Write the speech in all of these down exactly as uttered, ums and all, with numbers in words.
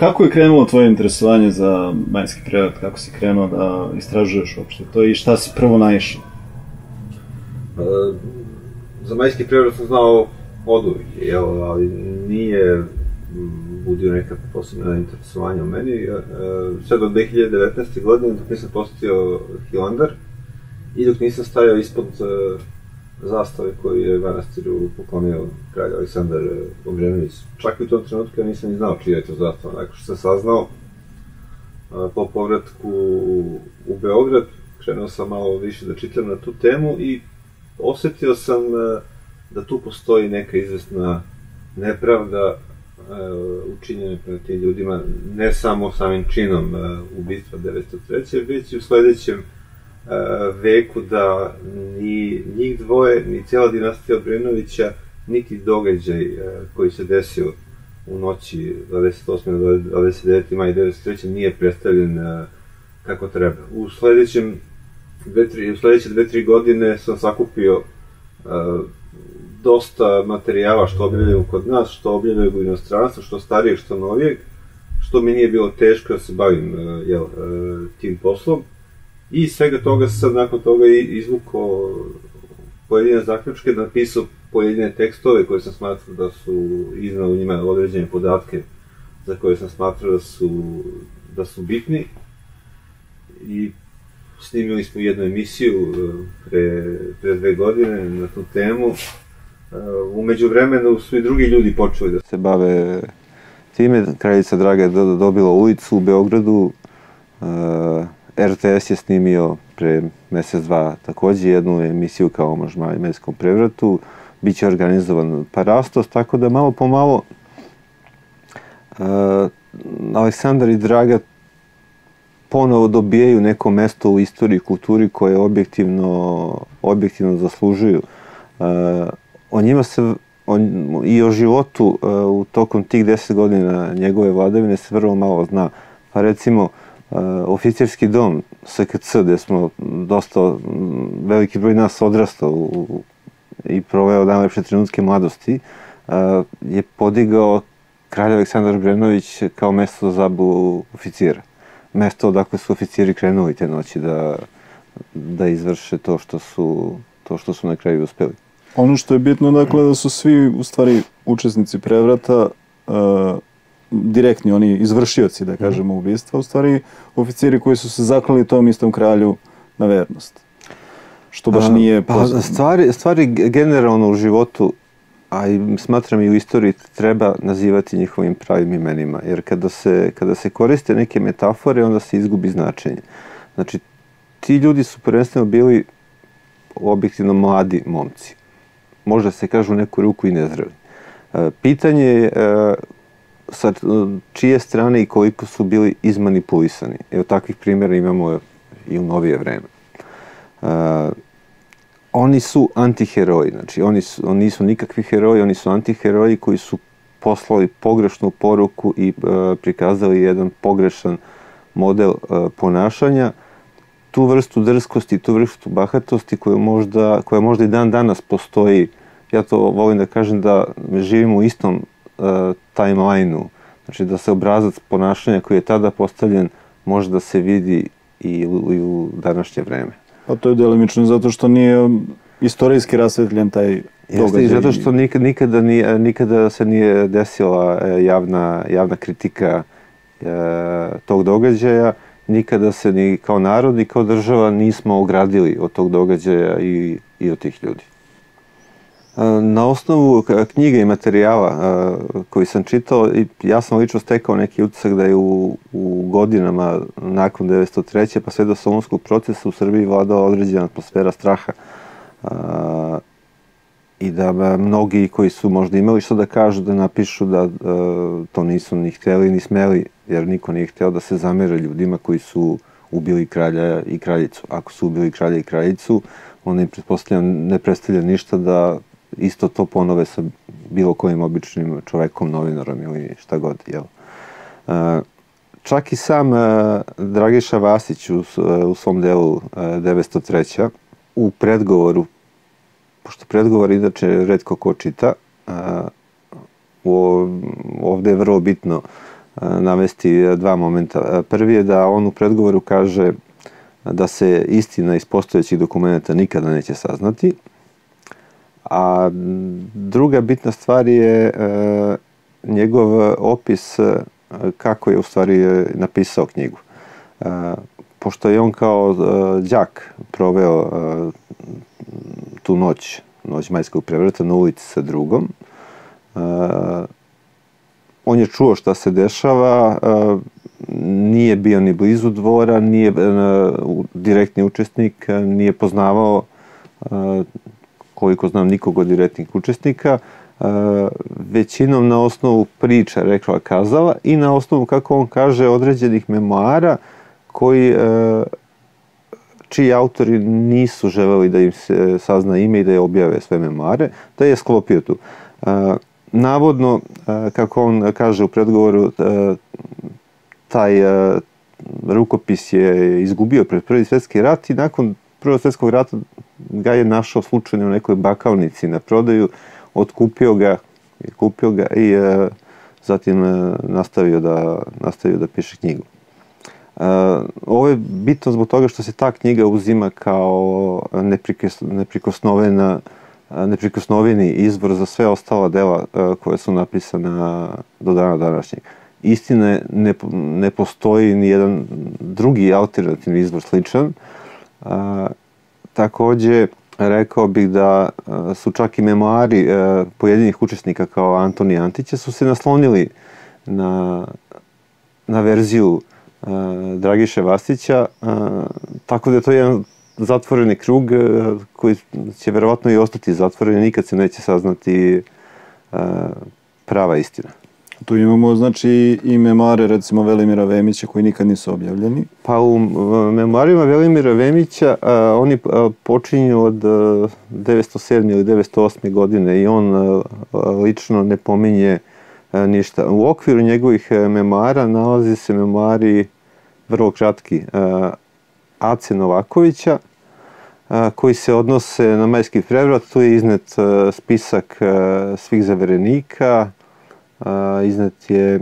kako je krenulo tvoje interesovanje za manjski prevrat? Kako si krenuo da istražuješ uopšte to i šta si prvo naišao? Za manjski prevrat sam znao oduvijek, ali nije budio neka posebna interesovanja u meni. Sve do dve hiljade devetnaeste. godine, dok nisam posetio Hilandar i dok nisam stajao ispod zastave koju je manastiru poklonio kralj Aleksandar Obrenović. Čak i u tom trenutku ja nisam ni znao čija je to zastava. Nakon što sam saznao, po povratku u Beograd, krenuo sam malo više da čitam na tu temu i osetio sam da tu postoji neka izvesna nepravda učinjena prema tim ljudima, ne samo samim činom ubistva devetsto treće. već i u sledećem veku da ni njih dvoje, ni cijela dinastija Obrenovića, niti događaj koji se desio u noći dvadeset osme do dvadeset devete maja devetsto treće. nije predstavljen kako treba. U sledećem u sledeće dve tri godine sam sakupio dosta materijala što objavljaju kod nas, što objavljaju u inostranstvu, što starijeg, što novijeg, što mi nije bilo teško da se bavim tim poslom. I svega toga sam nakon toga izvukao pojedine zaključke, napisao pojedine tekstove koje sam smatrao da su iznao u njima određene podatke za koje sam smatrao da su, da su bitni. I snimili smo jednu emisiju pre, pre dve godine na tu temu. Umeđu vremenu su i drugi ljudi počeli da se bave time. Kraljica Draga je dobila ulicu u Beogradu. er te es je snimio pre mesec dva takođe jednu emisiju kao omaž manjskom prevratu. Biće organizovan parastos, tako da malo po malo Aleksandar i Draga ponovo dobijaju neko mesto u istoriji i kulturi koje objektivno, objektivno zaslužuju. O njima se, on, i o životu u tokom tih deset godina njegove vladavine se vrlo malo zna. Pa recimo, oficirski dom es ka ce, gde smo dosta, veliki broj nas odrastao u, i proveo najlepše trenutke mladosti, je podigao kralj Aleksandar Obrenović kao mesto za zabavu oficira. Mesto odakle su oficiri krenuli te noći da, da izvrše to što su, to što su na kraju uspeli. Ono što je bitno, dakle, da su svi, u stvari, učesnici prevrata, uh, direktni, oni izvršioci, da kažemo, ubistva, u stvari, oficiri koji su se zaklali tom istom kralju na vernost. Što baš nije... Pa, stvari, stvari generalno u životu, a i smatram i u istoriji, treba nazivati njihovim pravim imenima, jer kada se, kada se koriste neke metafore, onda se izgubi značenje. Znači, ti ljudi su prvenstveno bili objektivno mladi momci. Možda se kažu u neku ruku i nezreli. Pitanje je sa čije strane i koliko su bili izmanipulisani. Evo, takvih primjera imamo i u novije vreme. Oni su antiheroji, znači oni, su, oni nisu nikakvi heroji, oni su antiheroji koji su poslali pogrešnu poruku i e, prikazali jedan pogrešan model e, ponašanja. Tu vrstu drskosti, tu vrstu bahatosti koja možda, koja možda i dan danas postoji, ja to volim da kažem da živimo u istom e, timeline-u, znači da se obrazac ponašanja koji je tada postavljen može da se vidi i u, i u današnje vreme. A to je delimično zato što nije istorijski rasvetljen taj događaj. Jeste i zato što nikada, nikada, nije, nikada se nije desila javna, javna kritika e, tog događaja. Nikada se ni kao narod ni kao država nismo ogradili od tog događaja i, i od tih ljudi. Na osnovu knjiga i materijala koji sam čitao, ja sam lično stekao neki utisak da je u, u godinama nakon devetsto treće pa sve do Solunskog procesa u Srbiji vladala određena atmosfera straha. A, i da mnogi koji su možda imali što da kažu, da napišu da a, to nisu ni hteli ni smeli, jer niko nije hteo da se zamere ljudima koji su ubili kralja i kraljicu. Ako su ubili kralja i kraljicu, onda im pretpostavljam ne predstavlja ništa da isto to ponove sa bilo kojim običnim čovekom, novinarom ili šta god, jel? Čak i sam Dragiša Vasić u, u svom delu devetsto treće u predgovoru, pošto predgovor inače retko ko čita, ovde je vrlo bitno navesti dva momenta. Prvi je da on u predgovoru kaže da se istina iz postojećih dokumenta nikada neće saznati. A druga bitna stvar je njegov opis kako je u stvari napisao knjigu. Pošto je on kao đak proveo tu noć, noć Majskog prevrata na ulici sa drugom, on je čuo šta se dešava, nije bio ni blizu dvora, nije direktni učesnik, nije poznavao, koliko znam, nikog od direktnih učesnika, većinom na osnovu priča, rekla kazala, i na osnovu, kako on kaže, određenih memoara koji, čiji autori nisu želeli da im se sazna ime i da je objave sve memoare, da je sklopio tu. Navodno, kako on kaže u predgovoru, taj rukopis je izgubio pred Prvi svjetski rat i nakon Prvog svjetskog rata ga je našao slučajno u nekoj bakalnici na prodaju, otkupio ga, kupio ga i zatim nastavio da, nastavio da piše knjigu. Ovo je bitno zbog toga što se ta knjiga uzima kao neprikosnovena neprikosnoveni izvor za sve ostala dela koje su napisana do dana današnjeg. Istina, ne, ne postoji ni jedan drugi alternativni izvor sličan. A, takođe, rekao bih da su čak i memoari a, pojedinih učesnika kao Antonija Antića su se naslonili na, na verziju a, Dragiše Vasića, a, tako da je to jedan zatvoreni krug koji će verovatno i ostati zatvoren i nikad se neće saznati prava istina. Tu imamo, znači, i memoare, recimo, Velimira Vemića koji nikad nisu objavljeni. Pa u memoarima Velimira Vemića oni počinju od devetsto sedme ili devetsto osme godine i on lično ne pominje ništa. U okviru njegovih memoara nalazi se memoari vrlo kratki Ace Novakovića, koji se odnose na Majski prevrat. Tu je iznet spisak svih zaverenika, iznet je,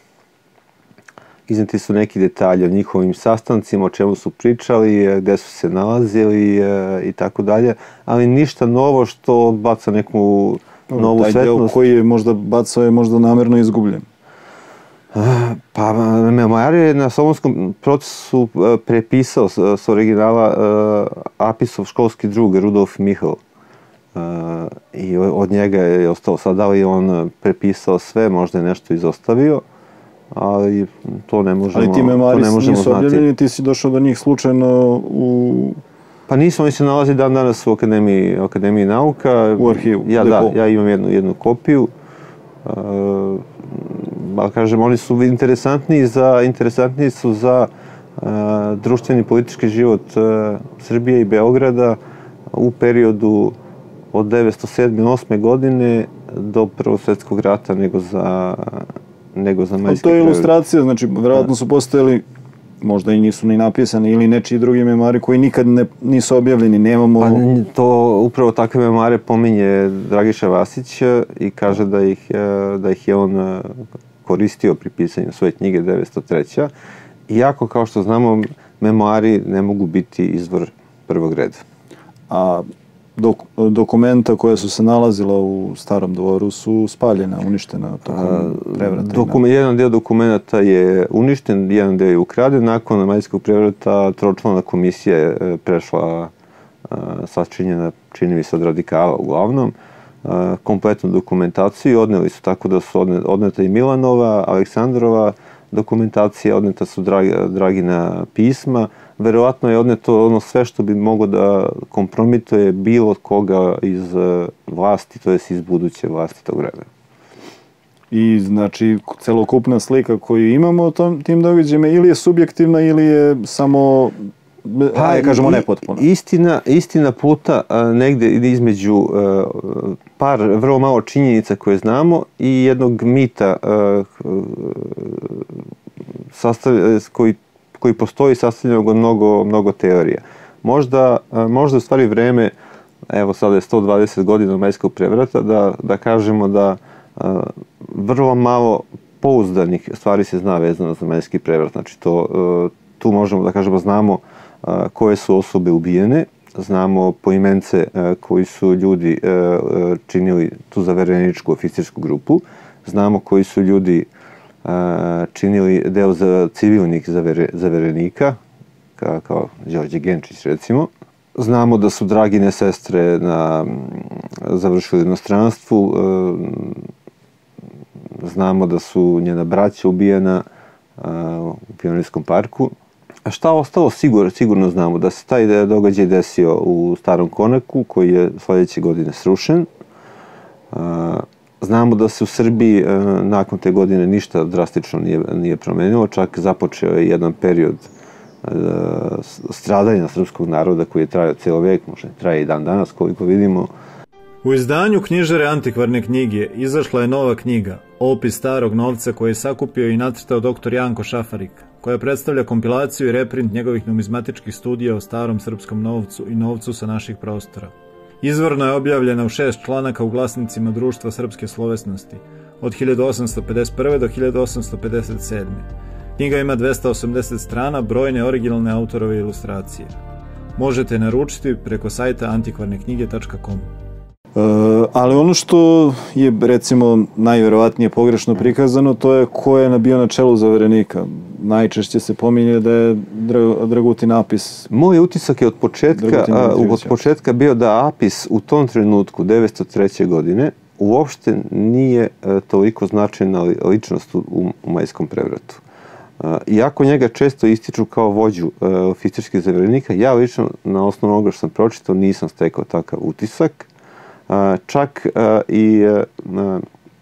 izneti su neki detalji o njihovim sastancima, o čemu su pričali, gde su se nalazili i tako dalje, ali ništa novo što baca neku novu svetlost. Taj deo koji je možda bacao je možda namerno izgubljen. Pa, memoar je na Solunskom procesu prepisao s originala Apisov školski drug Rudolf Michel. I od njega je ostalo sad, da li on prepisao sve, možda je nešto izostavio, ali to ne možemo znati. Ali ti memoari nisu objavljeni, ti si došao do njih slučajno u... Pa nisu, oni se nalazi dan danas u Akademiji, Akademiji nauka. U arhivu? Ja, da, ja imam jednu, jednu kopiju. Ali kažem, oni su interesantniji za, interesantniji su za uh, društveni politički život uh, Srbije i Beograda u periodu od devetsto sedme do osme godine do Prvog svjetskog rata nego za, nego za Majski prevrat. To je ilustracija, znači, verovatno su postojali, možda i nisu ni napisani, ili nečiji drugi memoari koji nikad ne, nisu objavljeni, nemamo... Pa to, upravo takve memoare pominje Dragiša Vasić i kaže da ih, da ih je on koristio pri pisanju svoje knjige devetsto treće. Iako, kao što znamo, memoari ne mogu biti izvor prvog reda. A dok, dokumenta koja su se nalazila u Starom dvoru su spaljena, uništena tokom prevrata? Dokum, jedan deo dokumenta je uništen, jedan deo je ukraden. Nakon Majskog prevrata tročlana komisija je prešla, sačinjena, čini mi se, od radikala uglavnom, kompletnu dokumentaciju. Odneli su tako da su odneta i Milanova, Aleksandrova dokumentacija, odneta su Dragina pisma. Verovatno je odneto ono sve što bi moglo da kompromituje bilo koga iz vlasti, to je iz buduće vlasti tog vremena. I znači celokupna slika koju imamo o tom, tim događajima ili je subjektivna ili je samo, pa, ajde kažemo, nepotpuna? Istina, istina puta negde između par vrlo malo činjenica koje znamo i jednog mita sastavlja, koji koji postoji sastavljenog od mnogo, mnogo teorija. Možda, možda u stvari vreme, evo sada je sto dvadeset godina Majskog prevrata, da, da kažemo da a, vrlo malo pouzdanih stvari se zna vezano za Zemaljski prevrat. Znači, to, tu možemo da kažemo, znamo koje su osobe ubijene, znamo poimence koji su ljudi činili tu zavereničku oficirsku grupu, znamo koji su ljudi činili deo za civilnih zaverenika, kao Đorđe Genčić recimo. Znamo da su Dragine sestre na, završili u inostranstvu, znamo da su njena braća ubijena u Pionirskom parku. A šta ostalo sigurno, sigurno znamo da se taj događaj desio u Starom Konaku, koji je sljedeće godine srušen. Znamo da se u Srbiji nakon te godine ništa drastično nije, nije promenilo, čak započeo je jedan period stradanja srpskog naroda koji je trajao cijelo vek, možda traje i dan danas koliko vidimo. U izdanju knjižare Antikvarne knjige izašla je nova knjiga, Opis starog novca, koji je sakupio i nacrtao doktor Janko Šafarik, koja predstavlja kompilaciju i reprint njegovih numizmatičkih studija o starom srpskom novcu i novcu sa naših prostora. Izvorno je objavljena u šest članaka u glasnicima Društva srpske slovesnosti od hiljadu osamsto pedeset prve do hiljadu osamsto pedeset sedme. Knjiga ima dvesta osamdeset strana, brojne originalne autorove ilustracije. Možete naručiti preko sajta antikvarne knjige tačka com. E, ali ono što je, recimo, najverovatnije pogrešno prikazano, to je ko je bio na čelu zaverenika. Najčešće se pominje da je Dragutin Apis. Moj utisak je od početka, a, od početka bio da Apis u tom trenutku, devetsto treće. godine, uopšte nije a, toliko značajna ličnost u, u Majskom prevratu. A, iako njega često ističu kao vođu a, oficirskih zaverenika, ja lično, na osnovu onoga što sam pročitao, nisam stekao takav utisak. A, čak a, i a,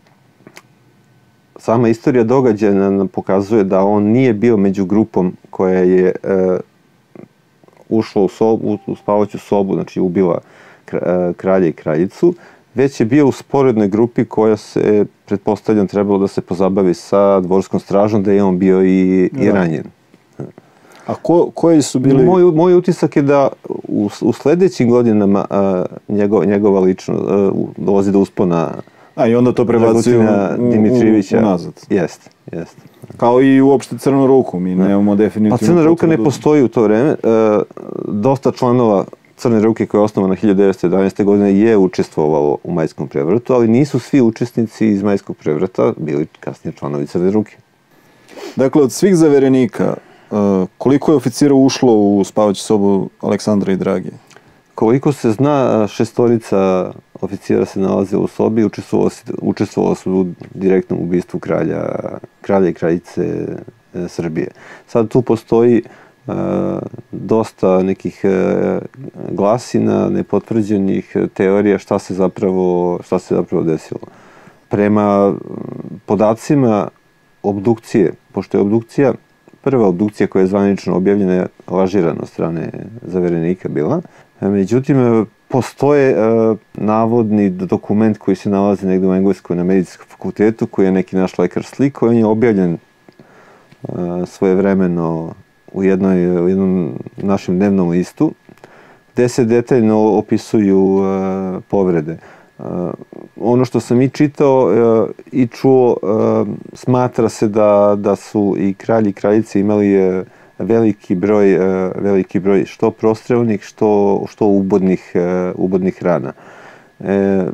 sama istorija događaja nam pokazuje da on nije bio među grupom koja je a, ušla u, sobu, u spavaću sobu, znači ubila kralja i kraljicu, već je bio u sporednoj grupi koja se, pretpostavljam, trebalo da se pozabavi sa dvorskom stražom, da je on bio i, i ranjen. A ko, koji su bili... Moj, moj utisak je da u, u sljedećim godinama a, njego, njegova ličnost dolazi do uspona. A i onda to prebacuju u, Dimitrijevića. U, unazad. Jest, jest. Kao i uopšte Crnu ruku, mi ne. nemamo definitivno... Pa Crna ruka ne postoji u to vreme. E, dosta članova Crne ruke koja je osnovana hiljadu devetsto jedanaeste. godine je učestvovalo u Majskom prevratu, ali nisu svi učesnici iz Majskog prevrata bili kasnije članovi Crne ruke. Dakle, od svih zaverenika, koliko je oficira ušlo u spavaću sobu Aleksandra i Drage? Koliko se zna, šestorica oficira se nalaze u sobi i učestvovalo su u direktnom ubistvu kralja, kralja i kraljice e, Srbije. Sad tu postoji e, dosta nekih e, glasina, nepotvrđenih teorija šta se zapravo, šta se zapravo desilo. Prema podacima obdukcije, pošto je obdukcija, prva obdukcija koja je zvanično objavljena je lažirana od strane zaverenika bila. Međutim, postoje uh, navodni dokument koji se nalazi negdje u Engleskoj na medicinskom fakultetu, koji je neki naš lekar slikao, on je objavljen uh, svojevremeno u, jednoj, u jednom našem dnevnom listu, gde se detaljno opisuju uh, povrede. Uh, ono što sam i čitao uh, i čuo, uh, smatra se da, da su i kralji i kraljice imali uh, veliki broj, uh, veliki broj što prostrelnih, što, što ubodnih, uh, ubodnih rana. E,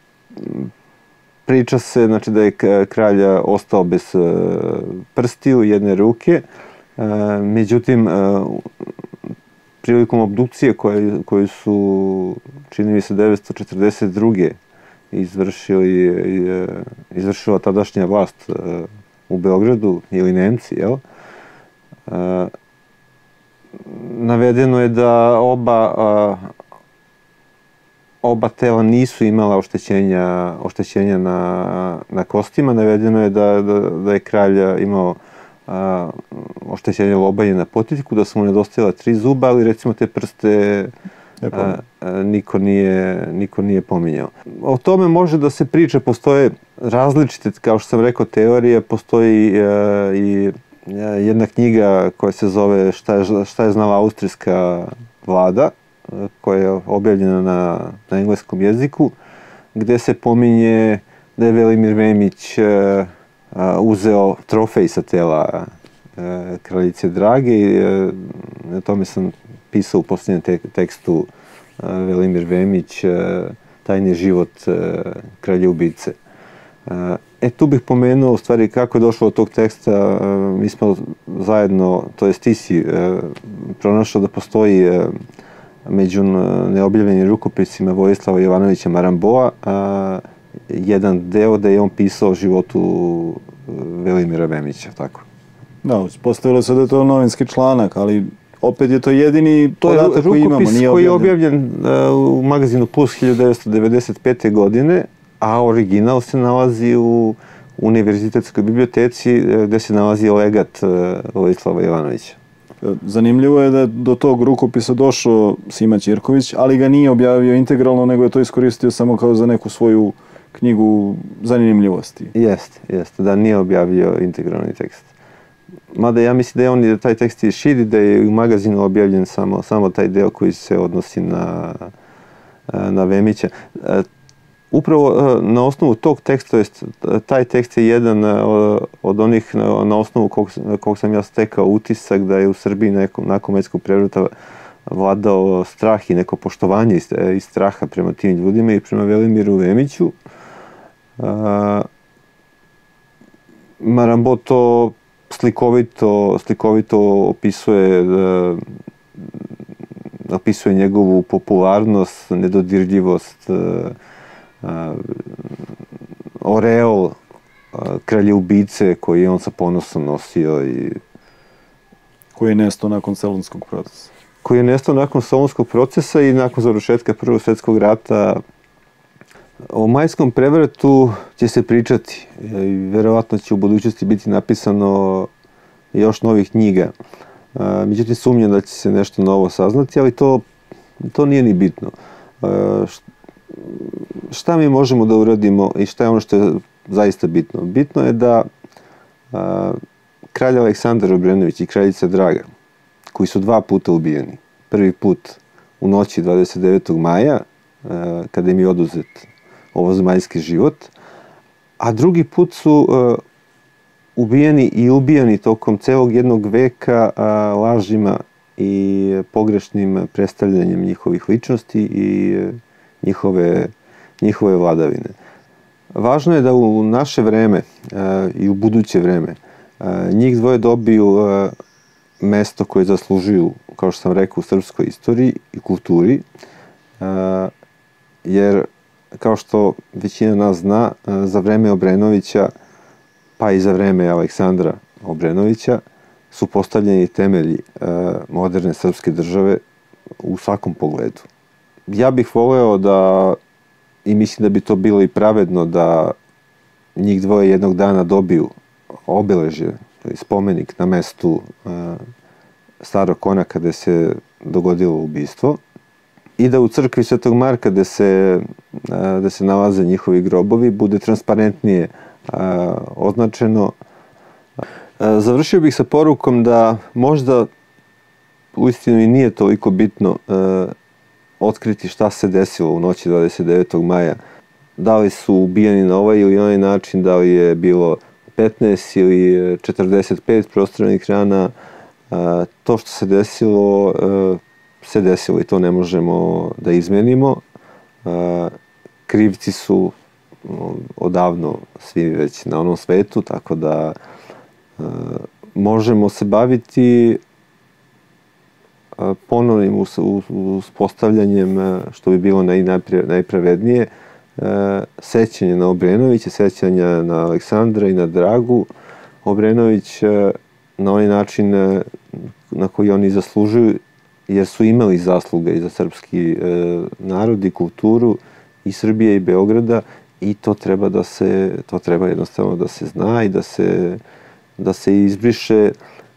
priča se, znači, da je kralj ostao bez uh, prstiju jedne ruke, uh, međutim, uh, prilikom obdukcije koje, koju su, čini mi se, devetsto četrdeset druge izvršili, izvršila tadašnja vlast u Beogradu ili Nemci, jel? Navedeno je da oba, oba tela nisu imala oštećenja, oštećenja na, na kostima. Navedeno je da, da, da je kralj imao a, oštećenje lobanje na potitku, da su mu nedostajala tri zuba, ali recimo te prste a, a, niko, nije, niko nije pominjao. O tome može da se priča, postoje različite, kao što sam rekao, teorije, postoji a, i a, jedna knjiga koja se zove Šta je, šta je znala austrijska vlada, a, koja je objavljena na, na engleskom jeziku, gde se pominje da je Velimir Memić a, uzeo trofej sa tela kraljice Drage i na tome sam pisao u posljednjem tekstu Velimir Vemić, Tajni život kralje-ubice. E, tu bih pomenuo u stvari kako je došlo od tog teksta. Mi smo zajedno, to jest ti si pronašao da postoji među neobjavljenim rukopisima Vojislava Jovanovića Maramboa jedan deo da je on pisao o životu Velimira Vemića, tako. Da, uspostavilo se da je to novinski članak, ali opet je to jedini podatak koji imamo. To je rukopis koji je objavljen u magazinu Plus hiljadu devetsto devedeset pete. godine, a original se nalazi u Univerzitetskoj biblioteci gde se nalazi legat Vojislava Jovanovića. Zanimljivo je da je do tog rukopisa došao Sima Ćirković, ali ga nije objavio integralno, nego je to iskoristio samo kao za neku svoju knjigu zanimljivosti. Jeste, jeste, da nije objavio integralni tekst. Mada ja mislim da je on taj tekst i širi, da je u magazinu objavljen samo, samo taj deo koji se odnosi na, na Vemića. Upravo na osnovu tog teksta, taj tekst je jedan od onih na osnovu kog, kog sam ja stekao utisak da je u Srbiji nekom, nakon Medskog prevrata vladao strah i neko poštovanje iz straha prema tim ljudima i prema Velimiru Vemiću. Marambo to slikovito, slikovito opisuje, opisuje njegovu popularnost, nedodirljivost, oreol kralje-ubice koji je on sa ponosom nosio i koji je nestao nakon Solunskog procesa. Koji je nestao nakon Solunskog procesa i nakon završetka Prvog svjetskog rata. O Majskom prevratu će se pričati i verovatno će u budućnosti biti napisano još novih knjiga. Međutim, sumnjam da će se nešto novo saznati, ali to, to nije ni bitno. Šta mi možemo da uradimo i šta je ono što je zaista bitno? Bitno je da a, kralj Aleksandar Obrenović i kraljica Draga, koji su dva puta ubijeni, prvi put u noći dvadeset devetog maja, a, kada im je oduzet ovozemaljski život, a drugi put su a, ubijeni i ubijani tokom celog jednog veka a, lažima i pogrešnim predstavljanjem njihovih ličnosti i njihove, njihove vladavine. Važno je da u naše vreme a, i u buduće vreme a, njih dvoje dobiju a, mesto koje zaslužuju, kao što sam rekao, u srpskoj istoriji i kulturi, a, jer kao što većina nas zna, a, za vreme Obrenovića, pa i za vreme Aleksandra Obrenovića, su postavljeni temelji a, moderne srpske države u svakom pogledu. Ja bih voleo da, i mislim da bi to bilo i pravedno, da njih dvoje jednog dana dobiju obeležje, spomenik na mestu a, Starog Konaka gde se dogodilo ubistvo i da u crkvi Svetog Marka gde se, a, gde se nalaze njihovi grobovi bude transparentnije a, označeno. A, završio bih sa porukom da možda uistinu i nije toliko bitno a, otkriti šta se desilo u noći dvadeset devetog maja. Da li su ubijeni na ovaj ili onaj način, da li je bilo petnaest ili četrdeset pet prostranih rana. To što se desilo, se desilo i to ne možemo da izmenimo. Krivci su odavno svi već na onom svetu, tako da možemo se baviti ponovnim uspostavljanjem, što bi bilo najpravednije, sećanje na Obrenovića, sećanja na Aleksandra i na Dragu. Obrenović na onaj način na koji oni zaslužuju, jer su imali zasluge i za srpski narod i kulturu i Srbije i Beograda, i to treba da se, to treba jednostavno da se zna i da se, da se izbriše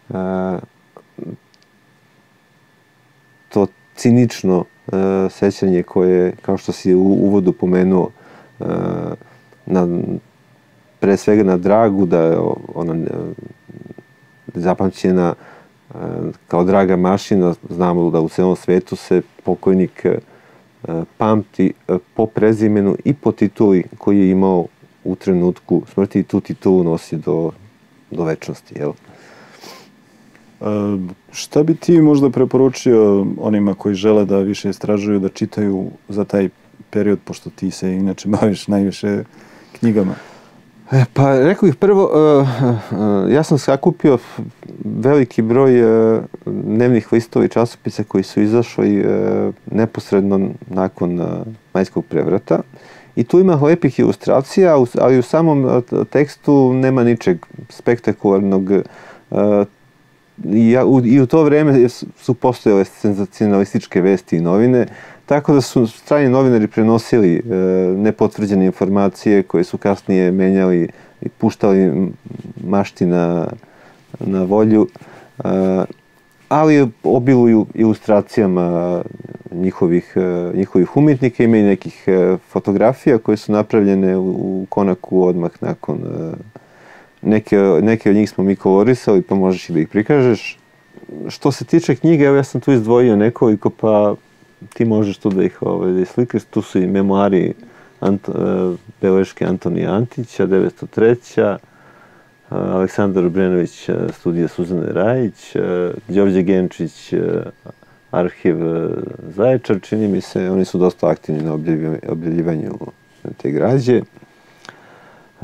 to cinično uh, sećanje koje, kao što si u uvodu pomenuo, uh, na, pre svega na Dragu, da je ona uh, zapamćena uh, kao draga mašina. Znamo da u celom svetu se pokojnik uh, pamti uh, po prezimenu i po tituli koji je imao u trenutku smrti tu titulu nosi do, do večnosti, jel? E, šta bi ti možda preporučio onima koji žele da više istražuju, da čitaju za taj period, pošto ti se inače baviš najviše knjigama? E, pa rekao bih prvo, uh, uh, ja sam sakupio veliki broj uh, dnevnih listova i časopisa koji su izašli uh, neposredno nakon uh, majskog prevrata. I tu ima lepih ilustracija, ali u samom uh, tekstu nema ničeg spektakularnog. Uh, i, u, I u to vreme su postojale senzacionalističke vesti i novine, tako da su strani novinari prenosili e, nepotvrđene informacije koje su kasnije menjali i puštali mašti na, na volju, e, ali obiluju ilustracijama njihovih, e, njihovih umjetnika. Ima i nekih e, fotografija koje su napravljene u, u konaku odmah nakon. E, neke, neke od njih smo mi kolorisali, pa možeš i da ih prikažeš. Što se tiče knjige, evo ja sam tu izdvojio nekoliko, pa ti možeš tu da ih ovaj, slikaš. Tu su i memoari Anto, uh, beleške Antonija Antića, devetsto treća. Uh, Aleksandar Obrenović, uh, studija Suzane Rajić, uh, Đorđe Genčić, uh, arhiv uh, Zaječar, čini mi se. Oni su dosta aktivni na objavljivanju te građe. Uh,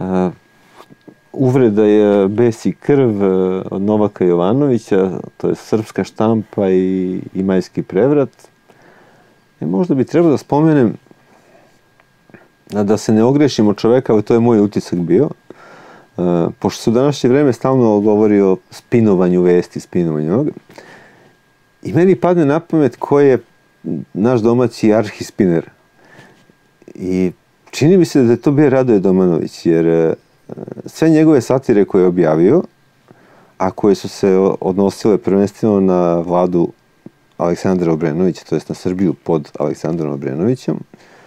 Uvreda je Bes i krv uh, od Novaka Jovanovića, to je srpska štampa i, i majski prevrat. E, možda bi trebalo da spomenem, da se ne ogrešimo čoveka, ali to je moj utisak bio, e, pošto se u današnje vreme stalno govori o spinovanju vesti, spinovanju onoga, i meni padne na pamet ko je naš domaći arhispiner. I čini mi se da je to bio Radoje Domanović, jer e, sve njegove satire koje je objavio, a koje su se odnosile prvenstveno na vladu Aleksandra Obrenovića, to jest na Srbiju pod Aleksandrom Obrenovićem,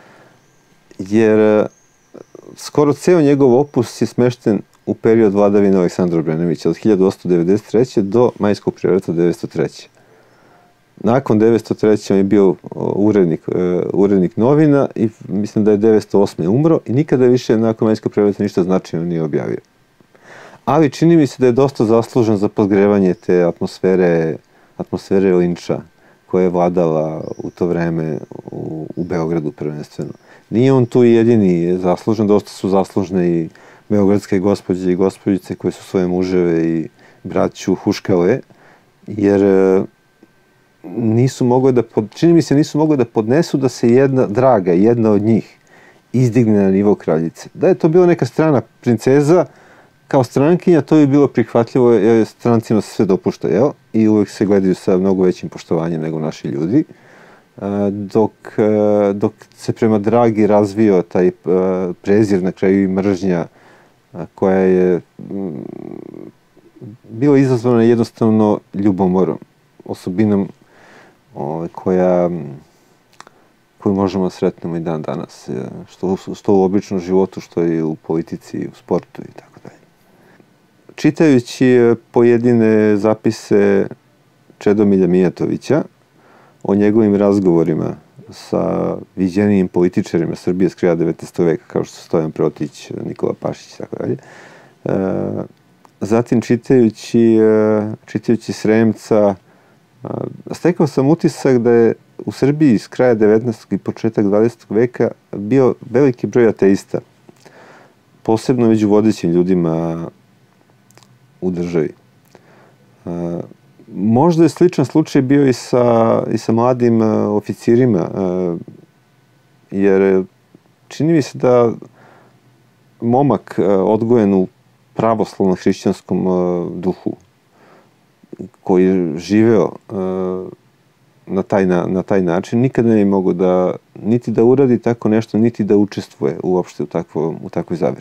jer skoro ceo njegov opus je smešten u period vladavine Aleksandra Obrenovića od hiljadu osamsto devedeset treće do majskog prevrata devetsto treće. Nakon devetsto treće on je bio urednik, urednik novina i mislim da je devetsto osme umro i nikada više nakon majskog prevrata ništa značajno nije objavio. Ali čini mi se da je dosta zaslužen za podgrevanje te atmosfere, atmosfere linča koja je vladala u to vreme u, u Beogradu prvenstveno. Nije on tu jedini zaslužen, dosta su zaslužne i beogradske gospođe i gospođice koje su svoje muževe i braću huškale, jer nisu mogli da, pod, čini mi se nisu mogli da podnesu da se jedna draga, jedna od njih, izdigne na nivo kraljice. Da je to bila neka strana princeza, kao strankinja, to je bilo prihvatljivo, jer strancima se sve dopušta, jel? I uvek se gledaju sa mnogo većim poštovanjem nego naši ljudi. Dok, dok se prema Dragi razvio taj prezir, na kraju i mržnja, koja je bila izazvana jednostavno ljubomorom, osobinom koja, koju možemo da sretnemo i dan danas, što, što u običnom životu, što i u politici, u sportu i tako dalje. Čitajući pojedine zapise Čedomilja Mijatovića o njegovim razgovorima sa viđenijim političarima Srbije s kraja devetnaestog veka, kao što su Stojan Protić, Nikola Pašić i tako dalje. Zatim čitajući, čitajući Sremca, stekao sam utisak da je u Srbiji s kraja devetnaestog i početak dvadesetog veka bio veliki broj ateista, posebno među vodećim ljudima u državi. Možda je sličan slučaj bio i sa, i sa mladim oficirima, jer čini mi se da momak odgojen u pravoslavno hrišćanskom duhu, koji je živeo na taj, na, na taj način, nikada ne je mogo da, niti da uradi tako nešto, niti da učestvuje uopšte u, takvo, u takvoj zaveri.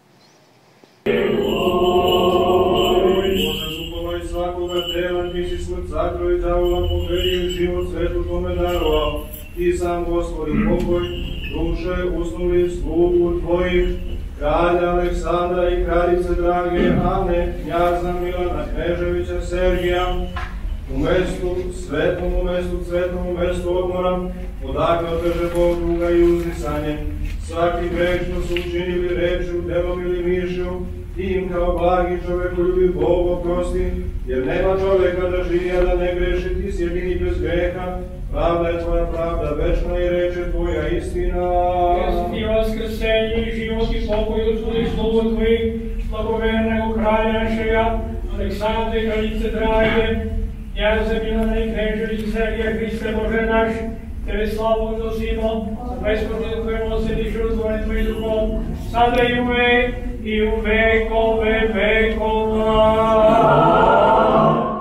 Zakroj davola poverio život svetu tome darovao, ti sam Gospodi pokoj, duše usnuli slugu tvojih, kralja Aleksandra i kraljice drage Ane, knjaza Milana Kneževića Sergija, u mestu svetom, u mestu cvetnom, u mestu odmora, odakle oteže Bog duga i uznisanje, svaki greh što su učinili rečju, delom ili mišlju, ti im kao blagi čovekoljubiv Bog oprosti, jer nema čoveka da živi, a da ne greši, ti si jedini bez greha, pravda je tvoja pravda večna i reče tvoja istina. Jesi ti vaskrsenje i život i pokoj usudi slugu tvojih, blagovernego kralja našega, Aleksandra i kraljice drage, Kнязе Milana i knežević Sergija Hriste Bože naš, Tebe slavu uznosimo, za besposljedno Tvoje milosrđe i žrtvovanje Tvojim duhom, sada i uvek i u vekove vekova.